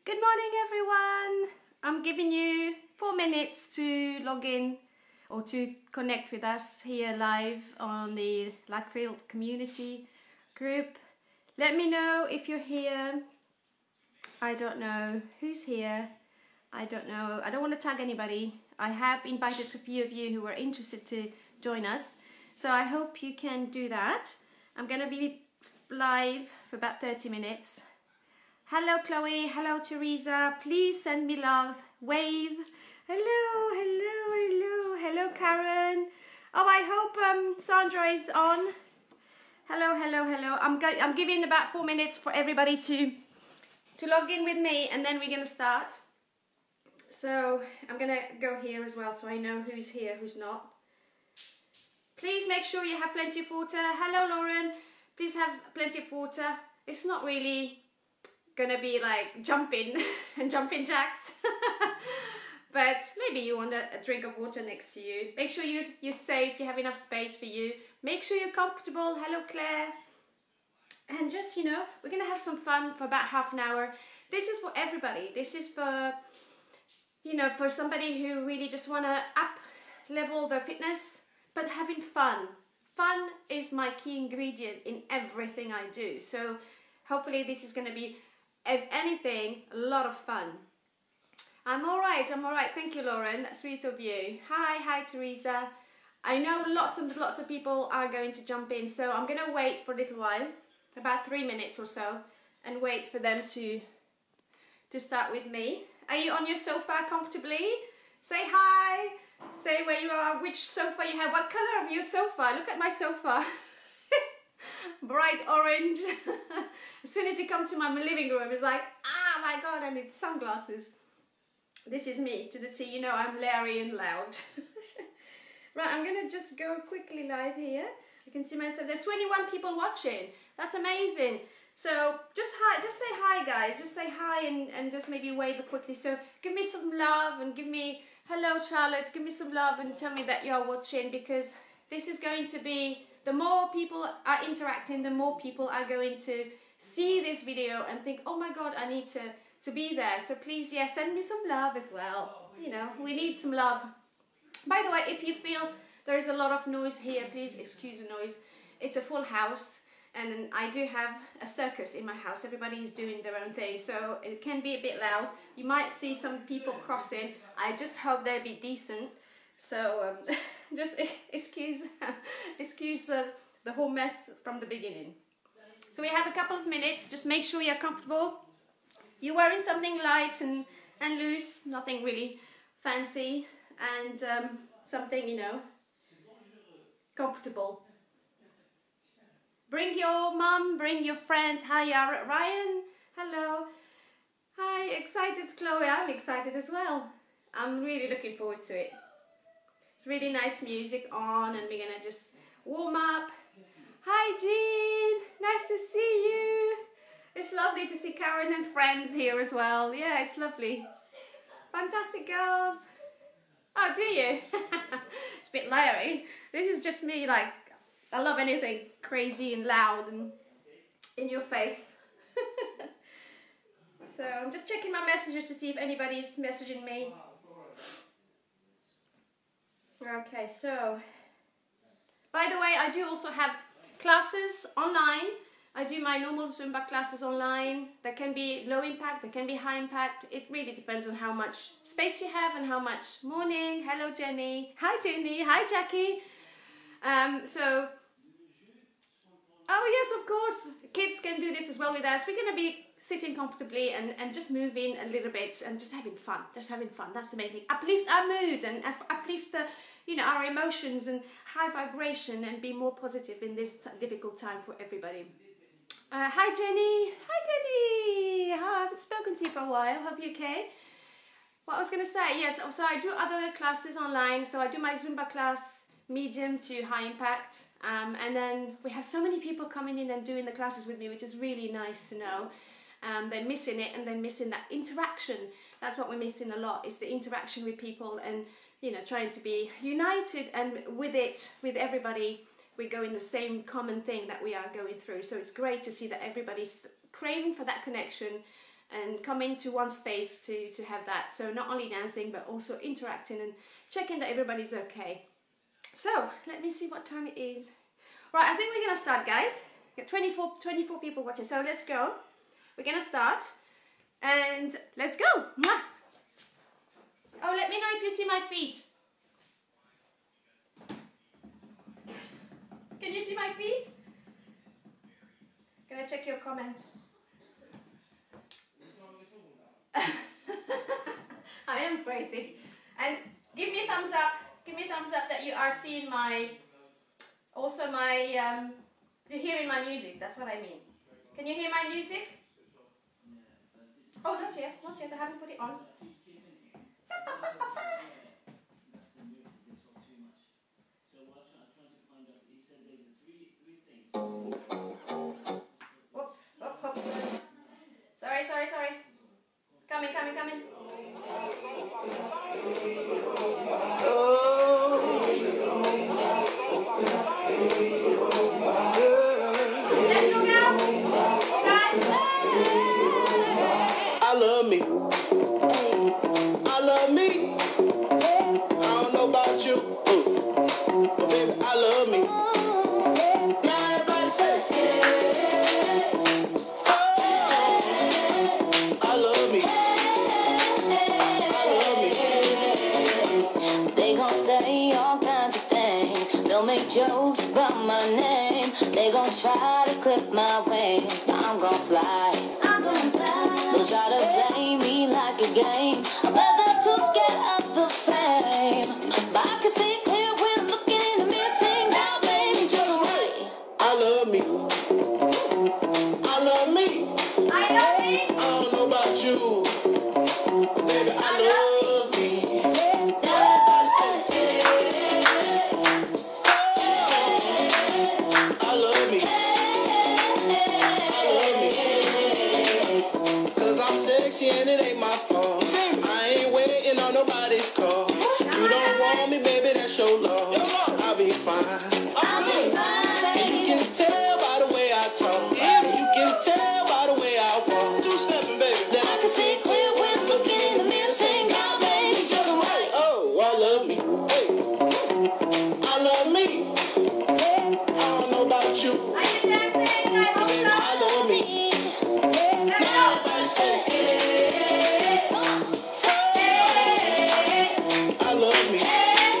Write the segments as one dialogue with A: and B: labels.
A: Good morning, everyone. I'm giving you 4 minutes to log in or to connect with us here live on the Lackfield community group. Let me know if you're here. I don't know who's here. I don't know. I don't want to tag anybody. I have invited a few of you who are interested to join us. So I hope you can do that. I'm going to be live for about 30 minutes. Hello, Chloe. Hello, Teresa. Please send me love. Wave. Hello, hello, hello. Hello, Karen. Oh, I hope Sandra is on. Hello, hello, hello. I'm giving about 4 minutes for everybody to log in with me, and then we're going to start. So I'm going to go here as well so I know who's here, who's not. Please make sure you have plenty of water. Hello, Lauren. Please have plenty of water. It's not really going to be like jumping and jumping jacks. But maybe you want a drink of water next to you. Make sure you're safe, you have enough space for you. Make sure you're comfortable. Hello, Claire. And just, you know, we're going to have some fun for about half an hour. This is for everybody. This is for, you know, for somebody who really just want to up level their fitness, but having fun. Fun is my key ingredient in everything I do. So hopefully this is going to be, if anything, a lot of fun. I'm all right. Thank you, Lauren. That's sweet of you. Hi, Teresa. I know lots of people are going to jump in, so I'm going to wait for a little while, about 3 minutes or so, and wait for them to start with me. Are you on your sofa comfortably? Say hi. Say where you are, which sofa you have. What color of your sofa? Look at my sofa. Bright orange. As soon as you come to my living room, it's like, ah, my God, I need sunglasses. This is me to the T. You know, I'm Larry and loud. Right, I'm going to just go quickly live here. I can see myself. There's 21 people watching. That's amazing. So just say hi, guys. Just say hi and just maybe wave quickly. So give me some love and give me, hello, Charlotte. Give me some love and tell me that you're watching, because this is going to be, the more people are interacting, the more people are going to see this video and think, oh my God, I need to be there. So please, yeah, send me some love as well. You know, we need some love. By the way, if you feel there is a lot of noise here, please excuse the noise. It's a full house, and I do have a circus in my house. Everybody is doing their own thing, so it can be a bit loud. You might see some people crossing. I just hope they'll be decent. So just excuse the whole mess from the beginning. So we have a couple of minutes. Just make sure you're comfortable. You're wearing something light and loose, nothing really fancy, and something, you know, comfortable. Bring your mum, bring your friends. Hi, Ryan. Hello. Hi, excited, Chloe. I'm excited as well. I'm really looking forward to it. It's really nice music on, and we're gonna just warm up. Hi, Jean. Nice to see you. It's lovely to see Karen and friends here as well. Yeah, it's lovely. Fantastic, girls. Oh, do you? It's a bit Larry. This is just me, like, I love anything crazy and loud and in your face. So I'm just checking my messages to see if anybody's messaging me. Okay, so, by the way, I do also have classes online. I do my normal Zumba classes online. They can be low impact, they can be high impact. It really depends on how much space you have and how much. Morning. Hello, Jenny. Hi, Jenny. Hi, Jackie. Oh yes, of course, kids can do this as well with us. We're going to be sitting comfortably and just moving a little bit and just having fun. Just having fun. That's the main thing. Uplift our mood and uplift the, you know, our emotions and high vibration, and be more positive in this difficult time for everybody. Hi, Jenny. Hi, Jenny. I haven't spoken to you for a while. Hope you're okay. What I was going to say, yes, so I do other classes online. So I do my Zumba class, medium to high impact. And then we have so many people coming in and doing the classes with me, which is really nice to know. They're missing it, and they're missing that interaction. That's what we're missing a lot, is the interaction with people, and, you know, trying to be united, and with everybody, we're going the same common thing that we are going through. So it's great to see that everybody's craving for that connection, and come into one space to have that. So not only dancing, but also interacting and checking that everybody's okay. So let me see what time it is. Right, I think we're gonna start, guys. Got 24 people watching, so let's go. We're gonna start and let's go. Mwah. Oh, let me know if you see my feet. Can you see my feet? Can I check your comment? I am crazy. And give me a thumbs up. Give me a thumbs up that you are seeing my, also my, you're hearing my music. That's what I mean. Can you hear my music? Oh, not yet. Not yet. I haven't put it on. Sorry. Coming. Let's go, guys.
B: I love me. I love me. I don't know about you, but baby, I love me. Now everybody say, I love me.
C: They gon' say all kinds of things. They'll make jokes about my name. They gon' try to clip my wings, but I'm gon' fly. They'll try to play me like a game. I bet they're too scared of the fame. But I can see clear when I'm looking in the mirror, saying, now baby, just right.
B: I love me. I love me.
A: I love me.
B: I don't know about you, but baby, I love me.
C: Now everybody say,
B: I love me. Cause I'm sexy and it ain't my fault. I ain't waiting on nobody's call. You don't want me, baby, that's your loss. I'll be fine.
C: I'll be fine.
B: And you can tell by the way I talk. And you can tell by the way I walk. Two-stepping, baby. That
C: I can see clear when I'm looking in the mirror, saying, now baby, just right.
B: Oh, I love me. Hey. I love me. I don't know about you.
A: Are you dancing? I hope
B: Baby,
A: so.
B: I love me.
A: Let's go.
B: Everybody say, I love me.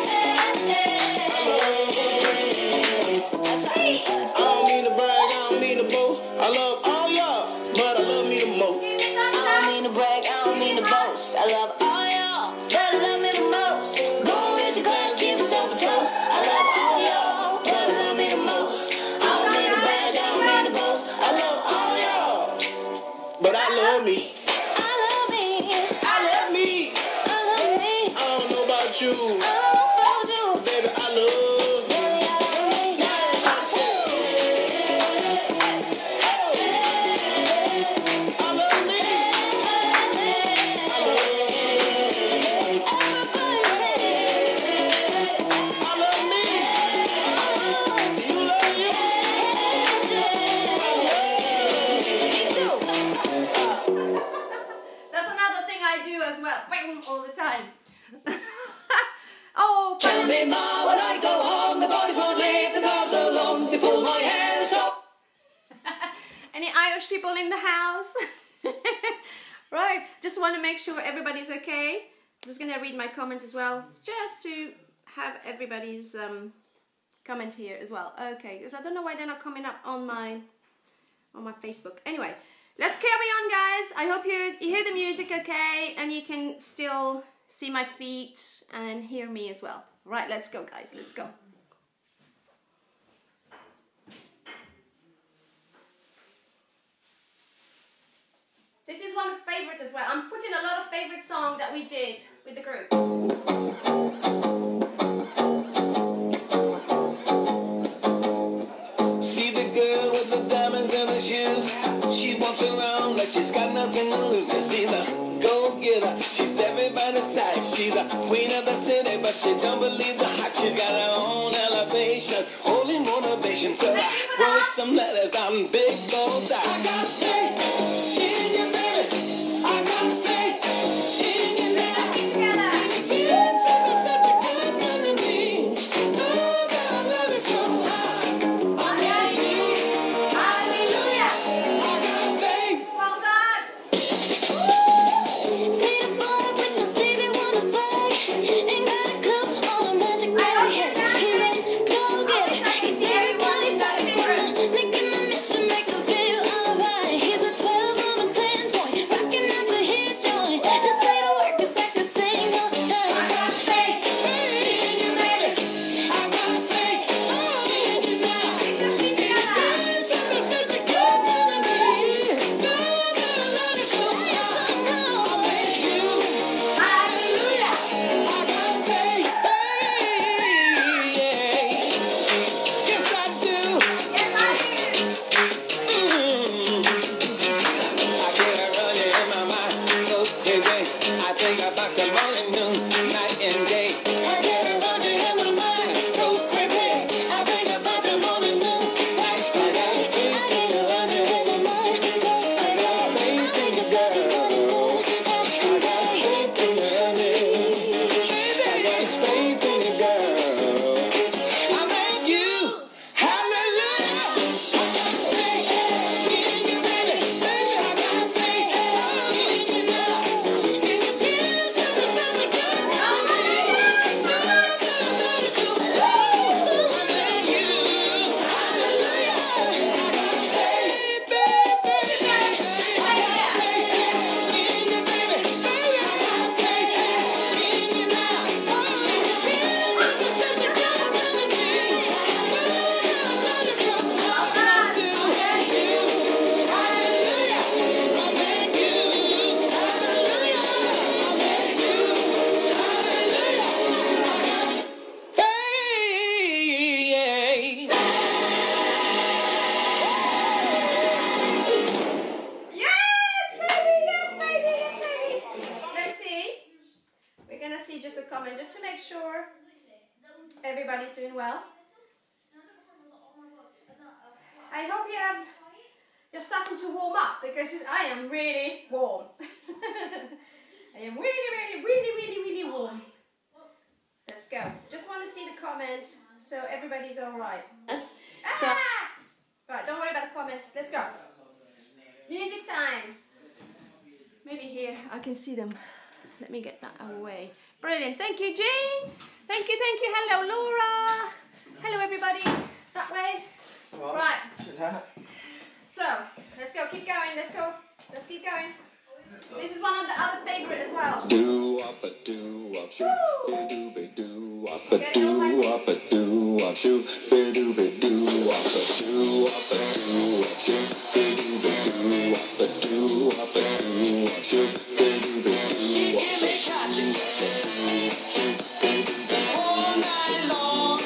B: I love me.
C: That's right.
B: I don't mean to brag, I don't mean to boast. I love all y'all, but I love me the most.
A: Give me thumbs
C: I don't
A: up.
C: mean to brag, I don't mean to boast. I love all y'all, but I love me the most. Go raise a glass, give yourself a toast. I love all y'all, but I love me the most. I don't mean to brag, I don't mean to boast.
B: I love all y'all, but I love me.
C: I love me,
B: I love me.
C: I love me.
B: I don't know about you,
C: I don't know about you,
B: baby, I love me.
C: baby, I love me.
B: Everybody say, I love me. I love me.
C: Everybody say,
B: I love me. Do you love you?
A: That's another thing I do as well. Bang, all the time. Oh,
D: Tell me, Ma, when I go home, the boys won't leave the girls alone. They pull my hair, stop.
A: any Irish people in the house? Right, just want to make sure everybody's okay. I'm just gonna read my comment as well, just to have everybody's comment here as well. Okay, because I don't know why they're not coming up on my Facebook. Anyway, let's carry on, guys. I hope you hear the music okay, and you can still see my feet and hear me as well. Right, let's go, guys. Let's go. This is one favorite as well. I'm putting a lot of favorite song that we did with the group.
B: See the girl with the diamonds in her shoes. She walks around like she's got nothing to lose. Just see the go-getter. She's everybody's type. She's a queen of the city, but she don't believe the hype. She's got her own elevation, only motivation. So I wrote some letters on big bold sides. I got faith in you, baby.
A: comment just to make sure everybody's doing well. I hope you're starting to warm up, because I am really warm. I am really warm. Let's go. Just want to see the comments so everybody's all right.
C: Yes.
A: Right, don't worry about the comments. Let's go. Music time. Maybe here I can see them. Let me get that away. Brilliant. Thank you, Jean. Thank you. Hello, Laura. Hello, everybody. That way.
E: Well,
A: right. So, let's go. Keep going. Let's go. Let's keep going. This is one of the other favorite as well.
B: Do up a do up shoot, do be do up a do up a do up shoot, do be do up a do up a do up shoot, do be do up a do up a do up shoot, do be do. She give me catching all night long.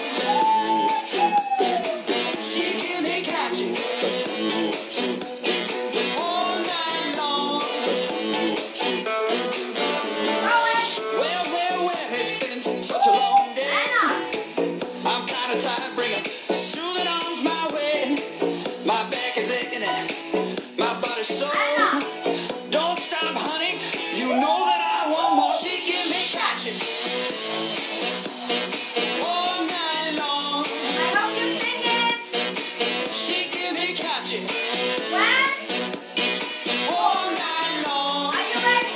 B: She give me catching all night long. Well, it's been such a long day. I'm kinda tired, bring a soothing arms my way. My back is aching and my body's sore. Don't stop, honey, you know that I want more. She give me catching all night long.
A: I hope you sing it.
B: She give me catching
A: When?
B: all night long.
A: Are you ready?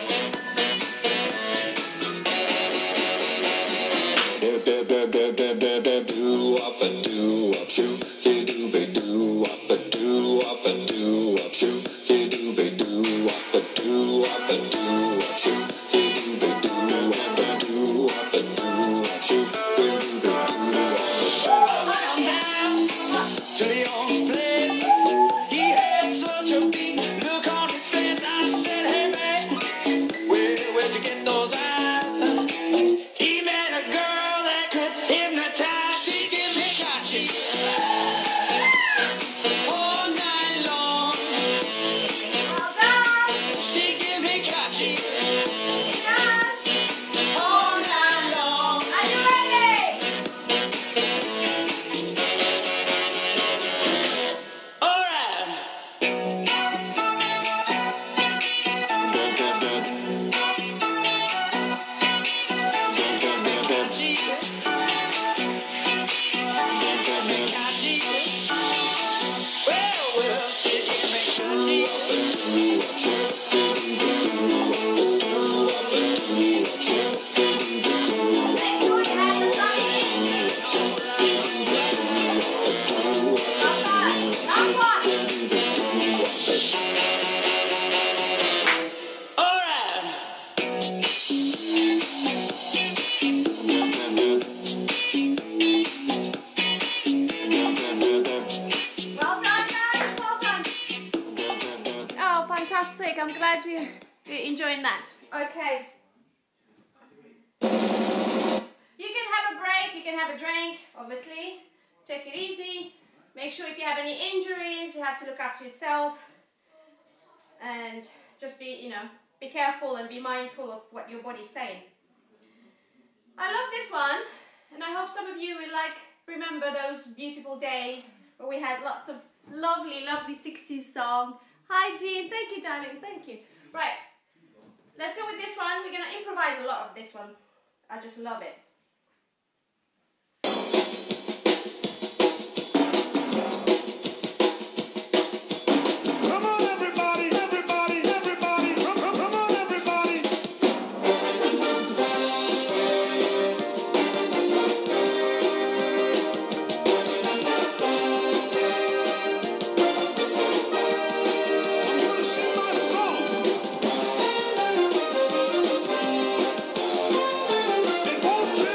B: Do up a do up shoot, do be do up a do up a do up shoot, do be do up a do up a do up shoot, do be do up a do up a do up shoot, do be do up a. I'm down to the old place. He had such a big look on his face. I said, hey man, where'd you get those eyes? He met a girl that could hypnotize. She give me catching all night long.
A: Well done.
B: She give me catching
A: It does.
B: all night long.
A: Are you ready?
B: All right. She give me catching. She give me catching. Well, she give me
A: Make sure you have the song in. Well done. Last one.
B: all right.
A: Well done, guys. Well done. Oh, fantastic. I'm glad you're enjoying that. Okay. You can have a break, you can have a drink, obviously. Take it easy. Make sure if you have any injuries, you have to look after yourself. And just be careful and be mindful of what your body's saying. I love this one, and I hope some of you will remember those beautiful days where we had lots of lovely 60s song. Hi Jean, thank you darling, thank you. Right, let's go with this one. We're gonna improvise a lot of this one. I just love it.
B: Come on, everybody, come on, everybody. I'm gonna sing my song. It won't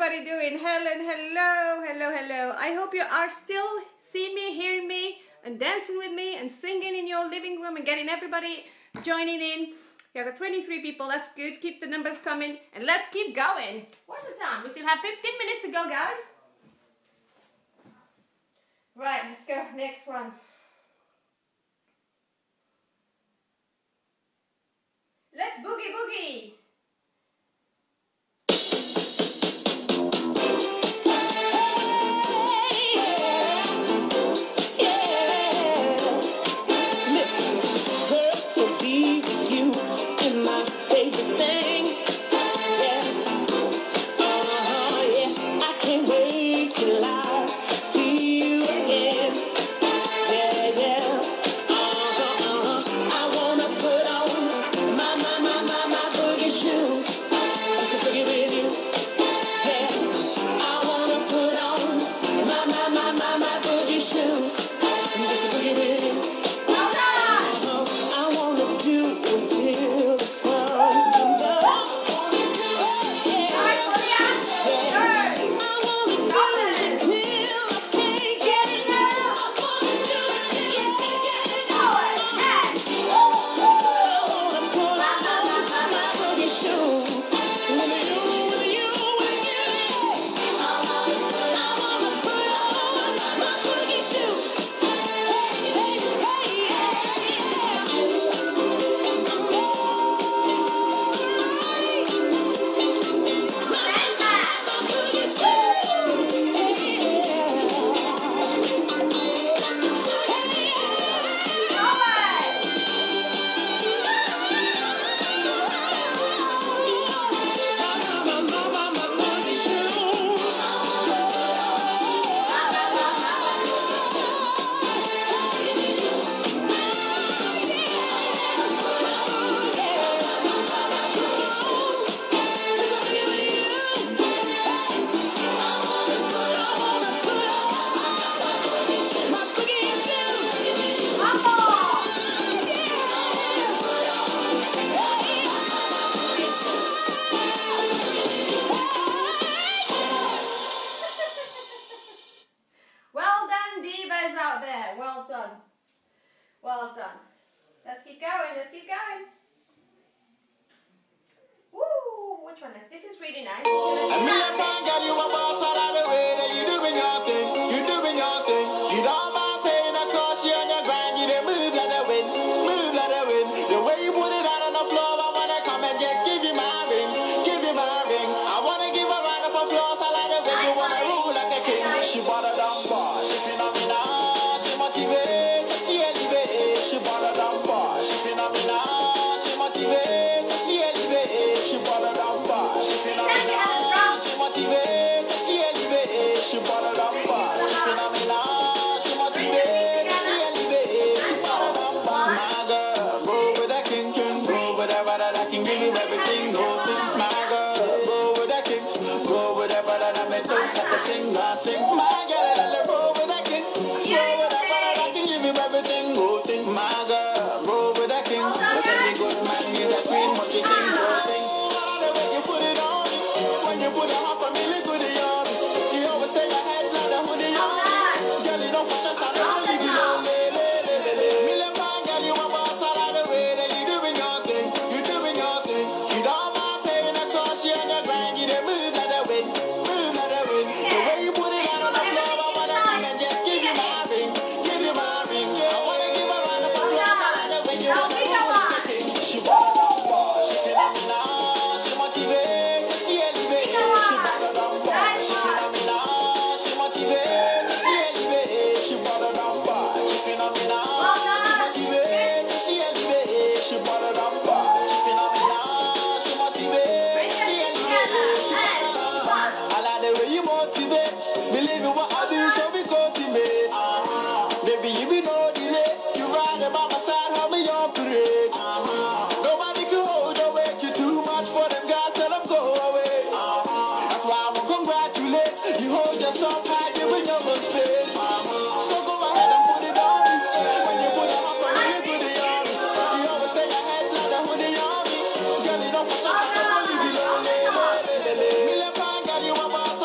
A: everybody doing? Helen, hello, hello, hello. I hope you are still seeing me, hearing me, and dancing with me, and singing in your living room, and getting everybody joining in. We have got 23 people, that's good. Keep the numbers coming, and let's keep going. What's the time? We still have 15 minutes to go, guys. Right, let's go. Next one. Let's boogie boogie. Well done. Let's keep going, let's keep going. Woo, which one is this? Is really nice.
B: A million pound girl, you a boss all of the way that you doing your thing, you doing your thing. You don't mind paying a cost, you on your grind, you dey move like the wind, move like the wind. The way you put it out on the floor, I wanna come and just give you my ring, give you my ring. I wanna give a round of applause, I like the way you wanna rule like a king. She bought a dumb bar, she phenomenal, she motivates, she elevates. She bought a dumb bar, she phenomenal, she motivates, she elevates. She bought a dumb bar, she phenomenal, she motivates, she elevates. She bought a dumb bar, she phenomenal, she motivates, she elevates. She bought a dumb bar. My girl, go with that king, go with that brother that can give you everything, no thing. My girl, go with that king, go with that brother that make those like a sing, I sing. My girl, let go with that king, go with that brother that can give you everything, no thing. My girl, go with that king, cause any good man is a queen, but you think no thing. When you put it on me, when you put it on for me, look good on me. You always stay ahead like the hoodie on me. Girl, you don't push us, I don't leave you lonely. Million pound girl, you a boss all of the way that you doing your thing, you doing your thing. You don't mind paying a cost, you on your grind, you dey move like the wind, move like the wind. The way you put it out on the floor, I wanna come and just give you my ring, give you my ring. I wanna give a round of applause, I like the way you wanna rule like a king. She bought a dumb bar, she phenomenal, she motivates, she elevates. She bought a dumb bar, she phenomenal, she motivates, she elevates. She bought a dumb bar, she phenomenal, she motivates, she elevates. She bought a dumb bar, she phenomenal, she motivates, she elevates. I like the way you motivate, believe in what I do, so we cultivate. Baby, you be no delay, you ride by my side, help me operate. Nobody can hold your weight, you too much for them guys, tell them go away. That's why I will congratulate, you hold yourself high, you in your own space. So go ahead and put it on me, when you put it on for me, you put it on me. You always stay ahead like the hoodie on me. Girl, you don't for sure, I don't leave you lonely. Million pound girl, you a boss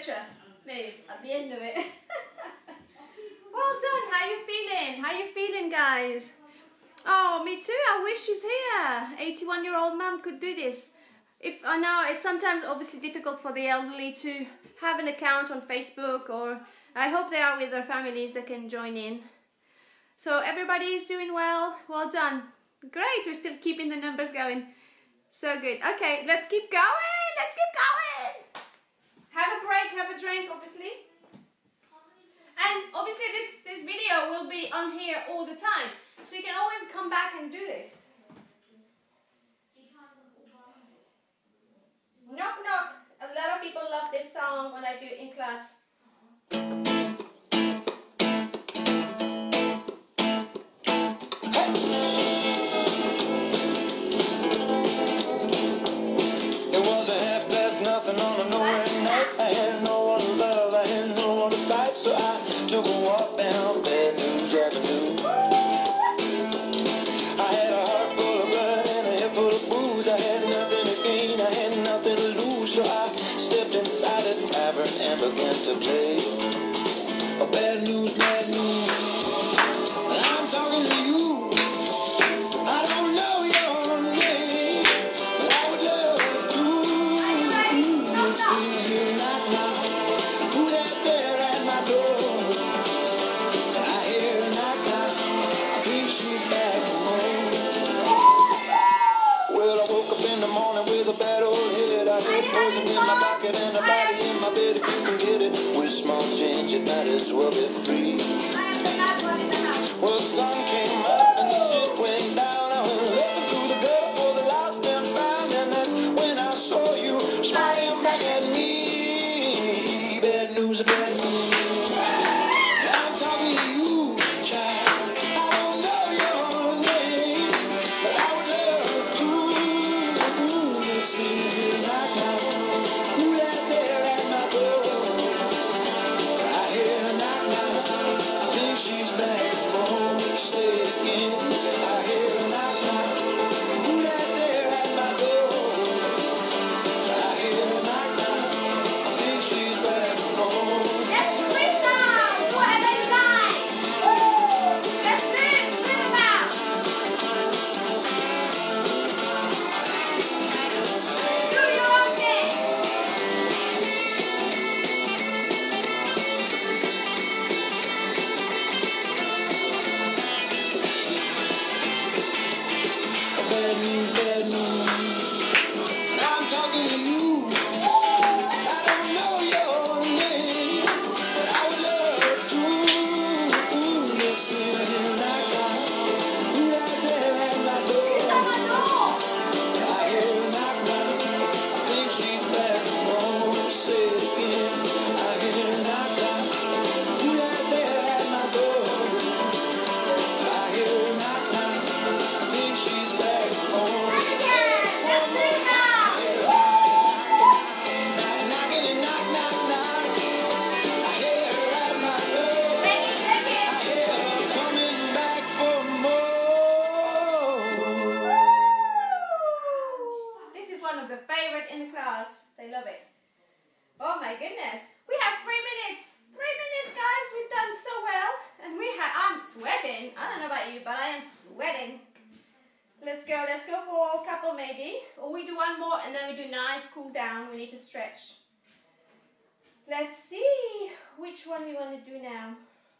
A: stretcher, maybe at the end of it. Well done. How you feeling? How you feeling, guys? Oh, me too. I wish she's here. 81-year-old mum could do this. If I know it's sometimes obviously difficult for the elderly to have an account on Facebook, or I hope they are with their families that can join in. So everybody is doing well. Well done. Great. We're still keeping the numbers going. So good. Okay, let's keep going. Let's keep going. Have a break. Have a drink, obviously. And obviously this video will be on here all the time. So you can always come back and do this. Knock knock. A lot of people love this song when I do it in class.
B: It was a half past nothing on a nowhere night. I had no one to love, I had no one to fight, so I took a walk down Bad News Avenue. I had a heart full of blood and a head full of booze. I had nothing to gain, I had nothing to lose, so I stepped inside a tavern and began to play a bad news, bad news. And I'm talking to you. I don't know your name, but I would love to. It's here right now. Who that there at my door? I hear a knock knock. I think she's back home. Well, I woke up in the morning with a bad old head. I had poison in my pocket and a body in my bed. If you can get it with small change, it might as well be free. Well, the sun came up and the shit went down. I went looking through the gutter for the last damn found, and that's when I saw you smiling back at me. Bad news, bad news. I'm talking to you, child. I don't know your name, but I would love to. It's here right now. Who that there at my door? I hear a knock knock. I think she's back home. Say it again. I hear a knock knock. Who that there at my door? I hear a knock knock. I think she's back home.
A: Let's freestyle! Whatever you like! Let's spin about! Do your own thing!
B: Bad news, bad news. I'm talking to you. I don't know your name, but I would love to. Next thing I hear knock knock. Who right there at my door? I hear a knock knock. I think she's back home. Say it again. I hear a knock knock. Who right there at my door? I hear a knock knock. I think she's back home. Knocking and knock knock knock. I hear her at my door. I hear her coming back for more.
A: This is one of the favorite in the class. They love it. Oh my goodness. We have 3 minutes. 3 minutes, guys. We've done so well. And I'm sweating. I don't know about you, but I am sweating. Let's go for a couple maybe. Or we do one more and then we do nice cool down. We need to stretch. Let's see which one we want to do now.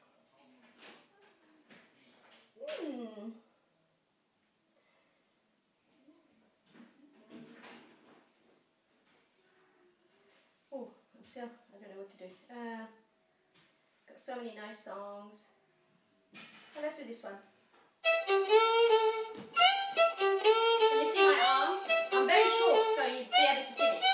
A: Oh, I don't know what to do. Got so many nice songs. Well, let's do this one. Can you see my arms? I'm very short, so you'd be able to see me.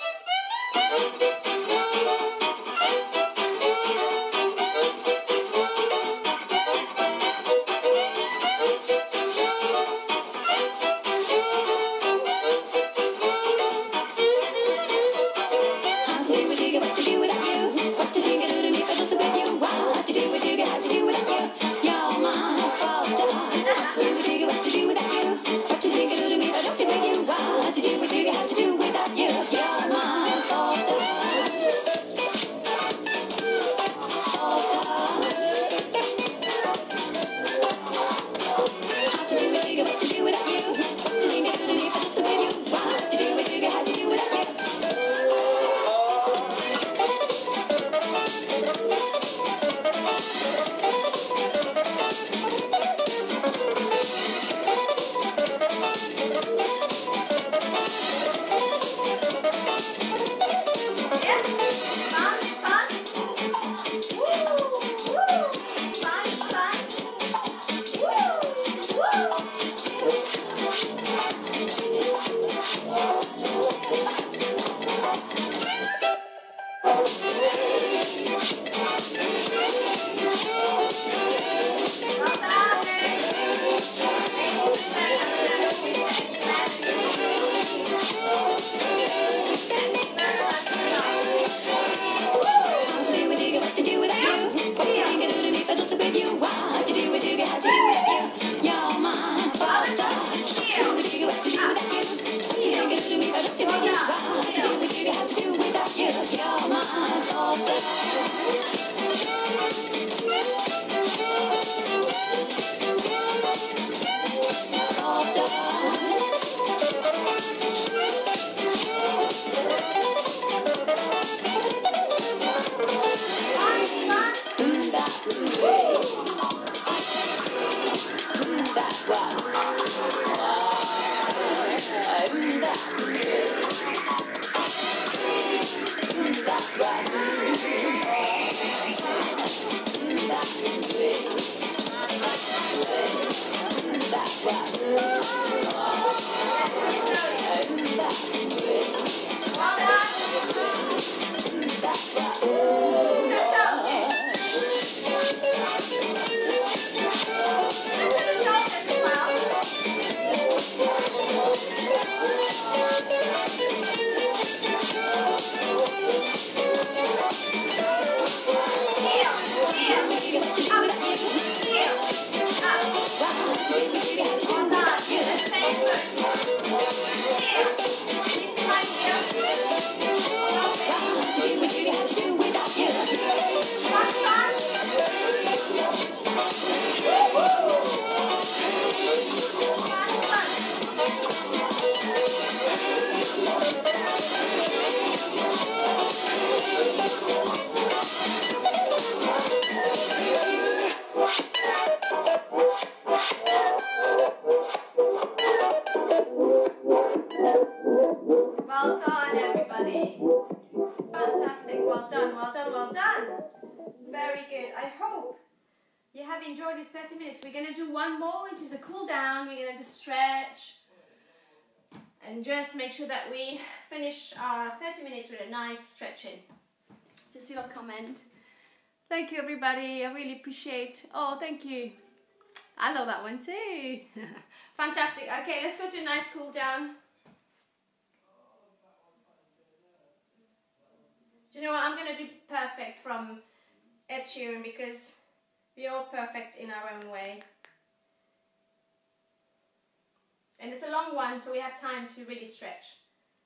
C: What to do without you? What to think I do to me if I just look at you? What to do without you? You're my all-star. What to do
A: Well done, everybody. Fantastic. Well done, well done, well done. Very good. I hope you have enjoyed this 30 minutes. We're going to do one more, which is a cool down. We're going to just stretch and just make sure that we finish our 30 minutes with a nice stretching. Just a little comment. Thank you, everybody. I really appreciate. Oh, thank you. I love that one too. Fantastic. Okay, let's go to a nice cool down. Do you know what? I'm going to do Perfect from Ed Sheeran because we're all perfect in our own way. And it's a long one, so we have time to really stretch.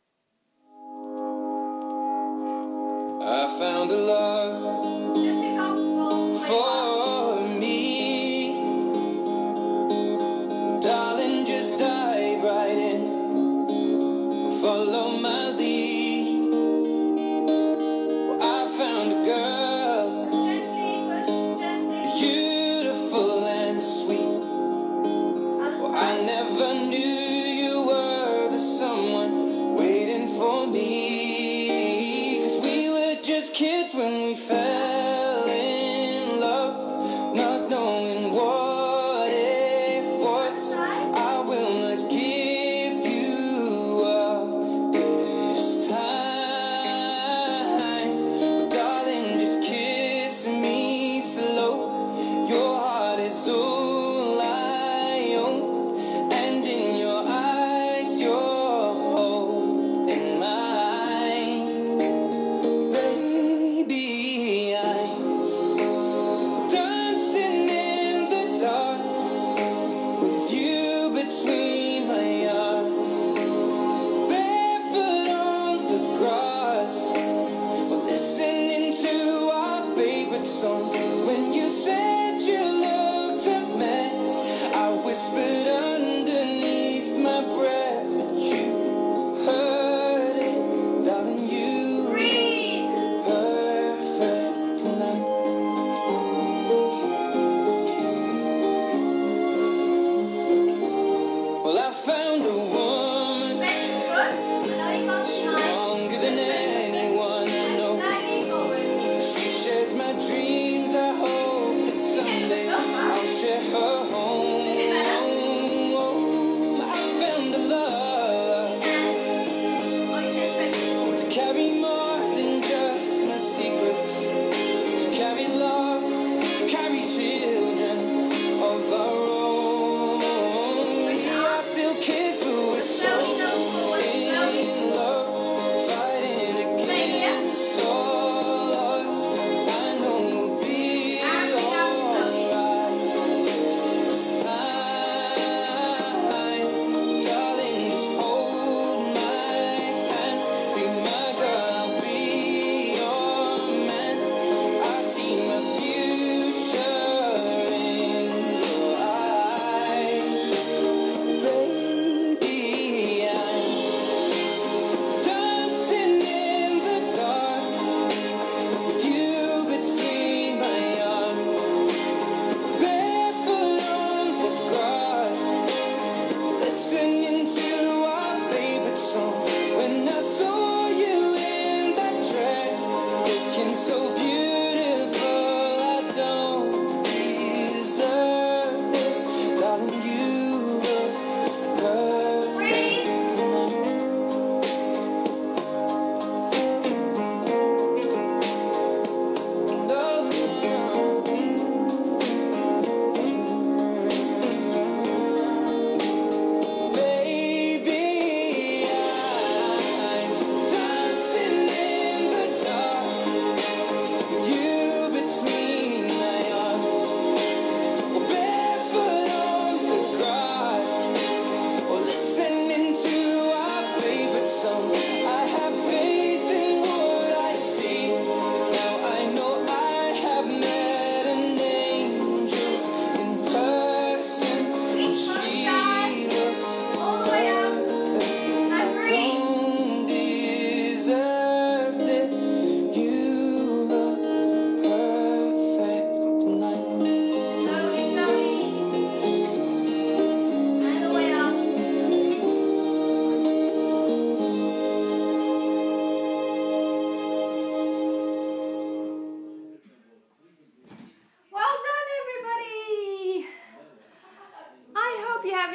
B: I found a love
A: Just be comfortable.
B: for me. Darling, just dive right in. Follow my lead. Well, I found a girl,
A: Gently, push, gently.
B: beautiful and sweet. Well, I never knew you were the someone waiting for me. 'Cause we were just kids when we fell in love, not knowing what it was. I will not give you up this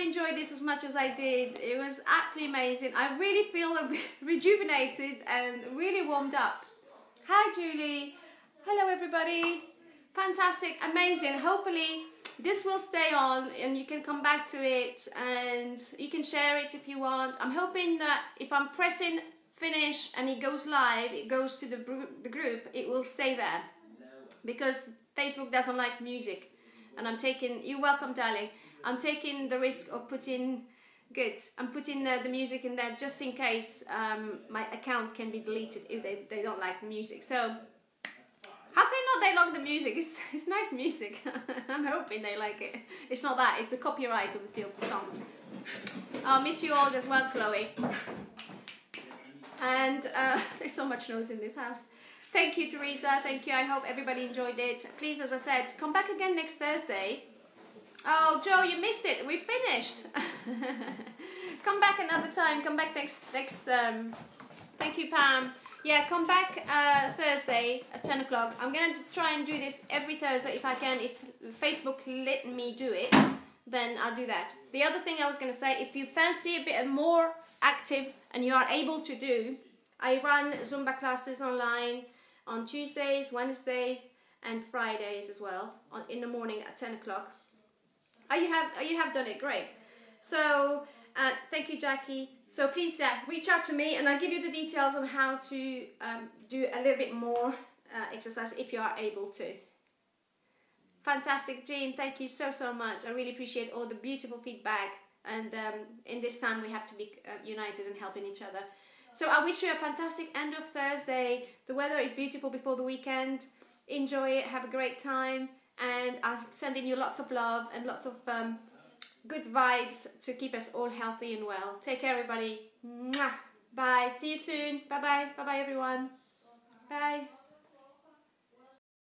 A: enjoyed this as much as I did. It was absolutely amazing. I really feel rejuvenated and really warmed up. Hi Julie. Hello everybody. Fantastic, amazing. Hopefully this will stay on and you can come back to it and you can share it if you want. I'm hoping that if I'm pressing finish and it goes live, it goes to the group, it will stay there. Because Facebook doesn't like music. And I'm taking, you're welcome darling, I'm taking the risk of putting, I'm putting the music in there just in case my account can be deleted if they don't like the music. So, how can not they like the music? It's nice music. I'm hoping they like it. It's not that, it's the copyright of the songs. I'll miss you all as well, Chloe. And there's so much noise in this house. Thank you, Teresa. Thank you. I hope everybody enjoyed it. Please, as I said, come back again next Thursday. Oh, Joe, you missed it. We finished. Come back another time. Come back next. Thank you, Pam. Yeah, come back Thursday at 10 o'clock. I'm going to try and do this every Thursday if I can. If Facebook let me do it, then I'll do that. The other thing I was going to say, if you fancy a bit more active and you are able to do, I run Zumba classes online on Tuesdays, Wednesdays and Fridays as well in the morning at 10 o'clock. You have done it great. So thank you, Jackie. So please reach out to me and I'll give you the details on how to do a little bit more exercise if you are able to. Fantastic, Jean. Thank you so much. I really appreciate all the beautiful feedback. And in this time we have to be united and helping each other. So I wish you a fantastic end of Thursday. The weather is beautiful before the weekend. Enjoy it, have a great time. And I'm sending you lots of love and lots of good vibes to keep us all healthy and well. Take care, everybody. Mwah. Bye. See you soon. Bye-bye. Bye-bye, everyone. Bye.